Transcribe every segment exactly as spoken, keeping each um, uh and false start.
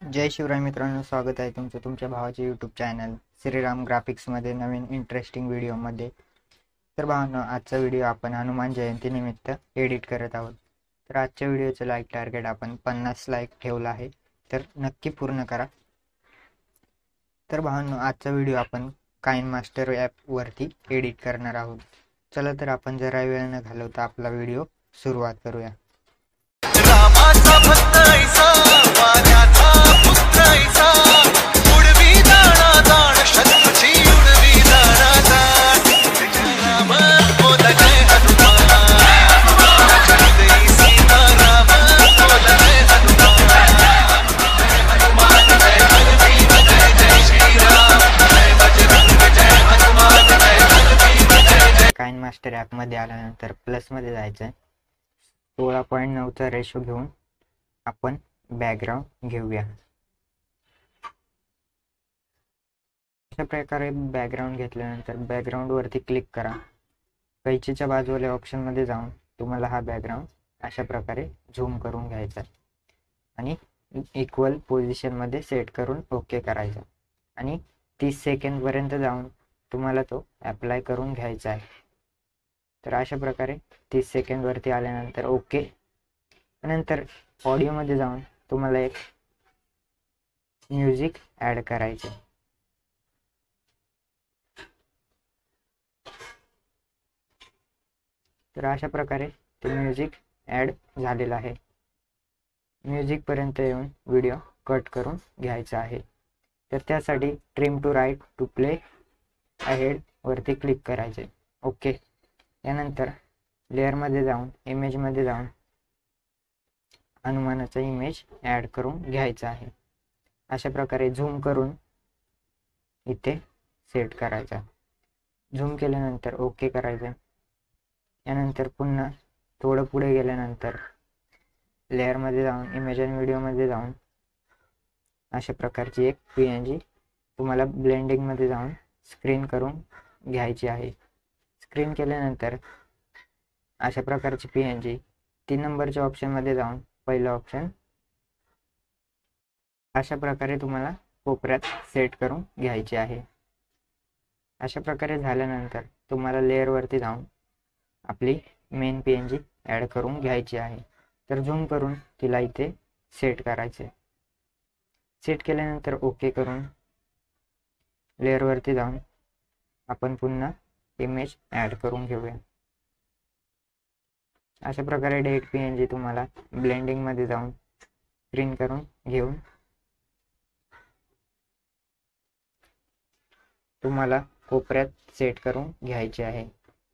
जय शिवराय मित्रांनो, स्वागत आहे तुमचं तुमच्या भावाचे यूट्यूब चॅनल श्रीराम ग्राफिक्समध्ये नवीन इंटरेस्टिंग व्हिडिओमध्ये. तर भावांनो, आजचा व्हिडिओ आपण हनुमान जयंतीनिमित्त एडिट करत आहोत. तर आजच्या व्हिडिओचं लाईक टार्गेट आपण पन्नास लाईक ठेवलं आहे, तर नक्की पूर्ण करा. तर भावांनो, आजचा व्हिडिओ आपण काइनमास्टर ॲपवरती एडिट करणार आहोत. चला तर आपण जरा वेळ न घालवता आपला व्हिडिओ सुरुवात करूया. रामाचा भक्त ऐसा वाण्याचा पुत्र ऐसा उडवी दाणा दाण शत्रूची उडवी दाणा दाण राम बोल जय हनुमान जय सीता राम बोल जय हनुमान हनुमान जय हनुमान जय जय श्रीराम जय बजरंग जय हनुमान जय हनुमान जय जय. काइनमास्टर ॲपमध्ये आल्यानंतर प्लसमध्ये जायचं आहे. सोळा पॉईंट नऊचा रेशो घेऊन आपण बॅकग्राऊंड घेऊया. अशा प्रकारे बॅकग्राऊंड घेतल्यानंतर बॅकग्राऊंड वरती क्लिक करा. कैचीच्या बाजूला ऑप्शन मध्ये जाऊन तुम्हाला हा बॅकग्राऊंड अशा प्रकारे झूम करून घ्यायचा आणि इक्वल पोझिशन मध्ये सेट करून ओके करायचा आणि तीस सेकंड पर्यंत जाऊन तुम्हाला तो अप्लाय करून घ्यायचा आहे. तर अशा प्रकारे तीस सेकंड वरती आल्यानंतर ओके. नंतर ऑडिओ मध्ये जाऊन तुम्हाला एक म्युझिक ऍड करायचे. तर अशा प्रकारे ते म्युझिक ऍड झालेलं आहे. म्युझिक पर्यंत येऊन व्हिडिओ कट करून घ्यायचा आहे. तर त्यासाठी trim to right to play ahead वरती क्लिक करायचे. ओके. यानंतर लेअर मध्ये जाऊन इमेज मध्ये जाऊन हनुमानाचा इमेज ऍड करून घ्यायचा आहे. अशा प्रकारे झूम करून इथे सेट करायचा. झूम केल्यानंतर ओके करायचं. यानंतर पुन्हा थोडं पुढे गेल्यानंतर लेअर मध्ये जाऊन इमेज आणि व्हिडिओ मध्ये जाऊन अशा प्रकारची एक पीएनजी तुम्हाला ब्लेंडिंग मध्ये जाऊन स्क्रीन करून घ्यायची आहे. स्क्रीन केल्यानंतर अशा प्रकारची पीएनजी तीन नंबरच्या ऑप्शन मध्ये जाऊन पहिलं ऑप्शन अशा प्रकारे तुम्हाला कोपऱ्यात सेट करून घ्यायचे आहे. अशा प्रकारे झाल्यानंतर तुम्हाला लेअर वरती जाऊन आपली मेन पीएनजी ऍड करून घ्यायची आहे. तर झूम करून तिला इथे सेट करायचे. सेट केल्यानंतर ओके करून लेअर वरती जाऊन आपण पुन्हा इमेज ऍड करून घेऊया. अशा प्रकारे डेट पीएनजी तुम्हाला ब्लेंडिंग मध्ये जाऊन स्क्रीन करून घेऊन तुम्हाला कोपऱ्यात सेट करून घ्यायचे आहे.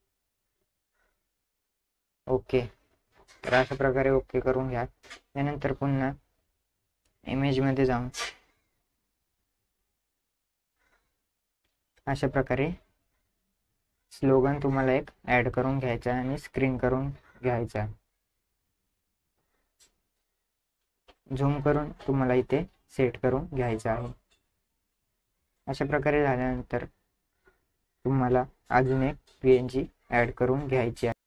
ओके. तर अशा प्रकारे ओके करून घ्या. त्यानंतर पुन्हा इमेज मध्ये जाऊन अशा प्रकारे स्लोगन तुम्हाला एक ऍड करून घ्यायचा आणि स्क्रीन करून घ्यायचा. झूम करून तुम्हाला इथे सेट करून घ्यायचा आहे. अशा प्रकारे झाल्यानंतर तुम्हाला अजून एक पीएनजी ऍड करून घ्यायची आहे.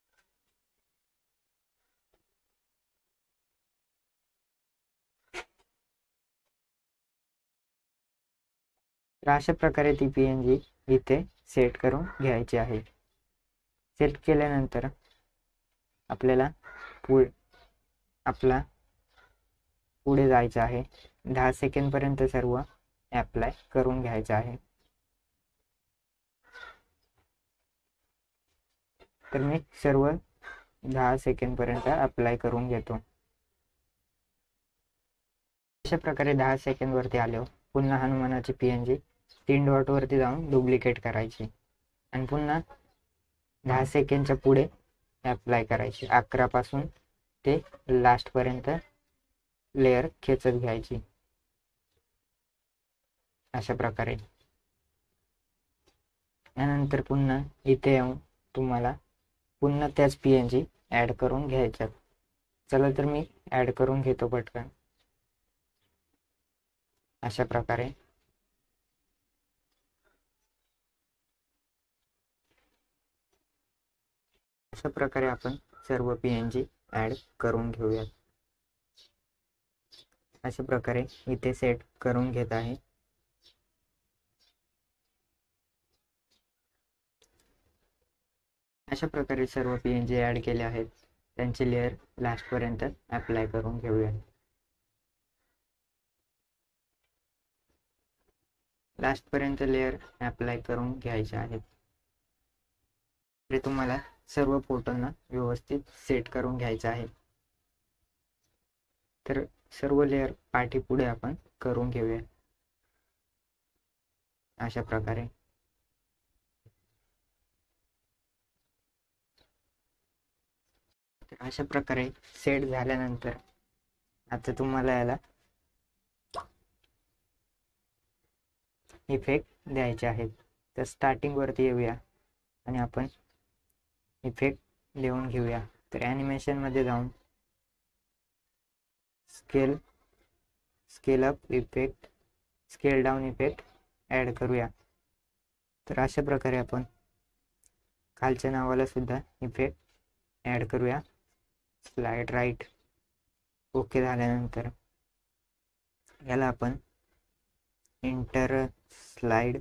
तर अशा प्रकारे ती पीएनजी इथे सेट करून घ्यायची आहे. सेट केल्यानंतर आपल्याला पुढे आपला पुढे जायचं आहे. दहा सेकंड पर्यंत सर्व अप्लाय करून घ्यायचं आहे. तर मी सर्व दहा सेकंड पर्यंत अप्लाय करून घेतो. अशा प्रकारे दहा सेकंड वरती आलो. पुन्हा हनुमानाची पीएनजी तीन डॉट वरती जाऊन डुप्लिकेट करायची आणि पुन्हा दहा सेकंडच्या पुढे अप्लाय करायची. अकरा पासून ते लास्ट पर्यंत लेअर खेचत घ्यायची अशा प्रकारे. यानंतर पुन्हा इथे येऊन तुम्हाला पुन्हा त्याच पीएनजी ऍड करून घ्यायच्यात. चला तर मी ऍड करून घेतो पटकन. अशा प्रकारे अशा प्रकारे आपण सर्व पीएनजी ऍड करून घेऊयात. अशा प्रकारे इथे सेट करून घेत आहे. अशा प्रकारे सर्व पीएनजी ऍड केले आहेत. त्यांची लेअर लास्ट पर्यंत अप्लाय करून घेऊया. लास्ट पर्यंत लेअर अप्लाय करून घ्यायचे आहेत. तुम्हाला सर्व फोटोंना व्यवस्थित सेट करून घ्यायचं आहे. तर सर्व लेअर पाठी पुढे आपण करून घेऊया अशा प्रकारे. तर अशा प्रकारे सेट झाल्यानंतर आता तुम्हाला याला इफेक्ट द्यायचे आहेत. तर स्टार्टिंग वरती येऊया आणि आपण इफेक्ट लिहून घेऊया. तर ॲनिमेशन मध्ये जाऊन scale scale up effect scale down effect add करूया. तर अशा प्रकारे आपण खालच्या नावाला सुद्धा इफेक्ट ॲड करूया. Slide right. ओके झाल्यानंतर याला आपण इंटर स्लाइड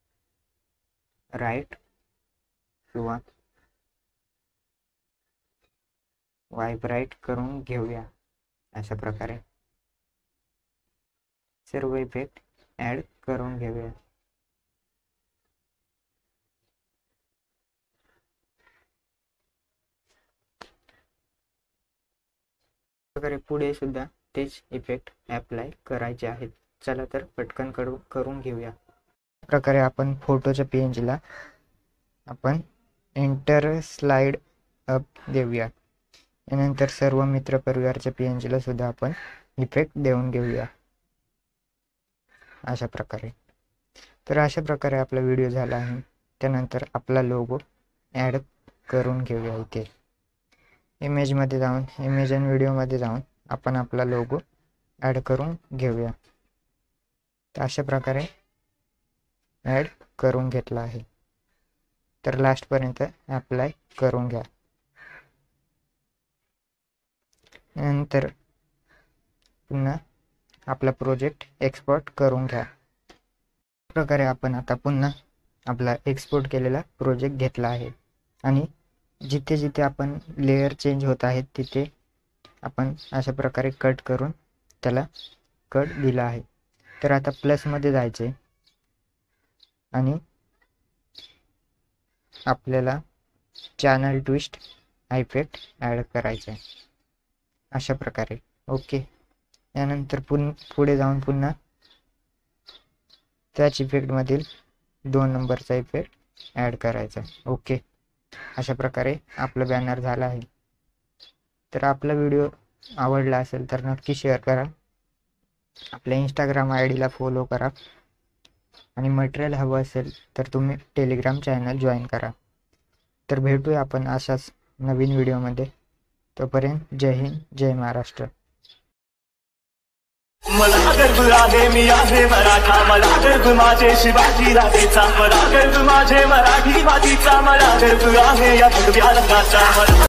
राईट किंवा वाईप राईट करून घेऊया. अशा प्रकारे सर्व इफेक्ट ऍड करून घेऊया. प्रकारे पुढे सुद्धा तेच इफेक्ट अप्लाय करायचे आहेत. चला तर पटकन करून घेऊया. प्रकारे आपण फोटोच्या पीएनजीला आपण एंटर स्लाइड अप देऊया. यानंतर सर्व मित्र परिवारच्या पीएनजीला सुद्धा आपण इफेक्ट देऊन घेऊया अशा प्रकारे. तर अशा प्रकारे आपला व्हिडिओ झाला आहे. त्यानंतर आपला लोगो ॲड करून घेऊया. इथे इमेज मध्ये जाऊन इमेज आणि व्हिडिओ मध्ये जाऊन आपण आपला लोगो ॲड करून घेऊया. तर अशा प्रकारे ॲड करून घेतला आहे. तर लास्ट पर्यंत अप्लाय करून घ्या. नंतर पुन्हा आपला प्रोजेक्ट एक्सपोर्ट करून घ्या. प्रकारे आपण आता पुन्हा आपला एक्सपोर्ट केलेला प्रोजेक्ट घेतला आहे आणि जिथे जिथे आपण लेयर चेंज होत आहेत तिथे आपण अशा प्रकारे कट करून त्याला कट दिला आहे. तर आता प्लस मध्ये जायचे आणि आपल्याला चॅनल ट्विस्ट इफेक्ट ॲड करायचा आहे अशा प्रकारे. ओके. यानंतर पुन पुढे जाऊन पुन्हा त्याच इफेक्ट मधील दोन नंबरचा इफेक्ट ॲड करायचा. ओके. अशा प्रकारे आपला बॅनर झाला आहे. तर आपला व्हिडिओ आवडला असेल तर नक्की शेअर करा. आपल्या इंस्टाग्राम आय डीला फॉलो करा आणि मटेरियल हवं असेल तर तुम्ही टेलिग्राम चॅनल जॉईन करा. तर भेटूया आपण अशाच नवीन व्हिडिओमध्ये. तोपर्यंत जय हिंद, जय महाराष्ट्र. मला गर्व आहे मी आहे मराठा. मला गर्व माझे शिवाजी राजेचा. मला गर्व माझे मराठी मातीचा. मला गर्व आहे या भगव्या रंगाचा.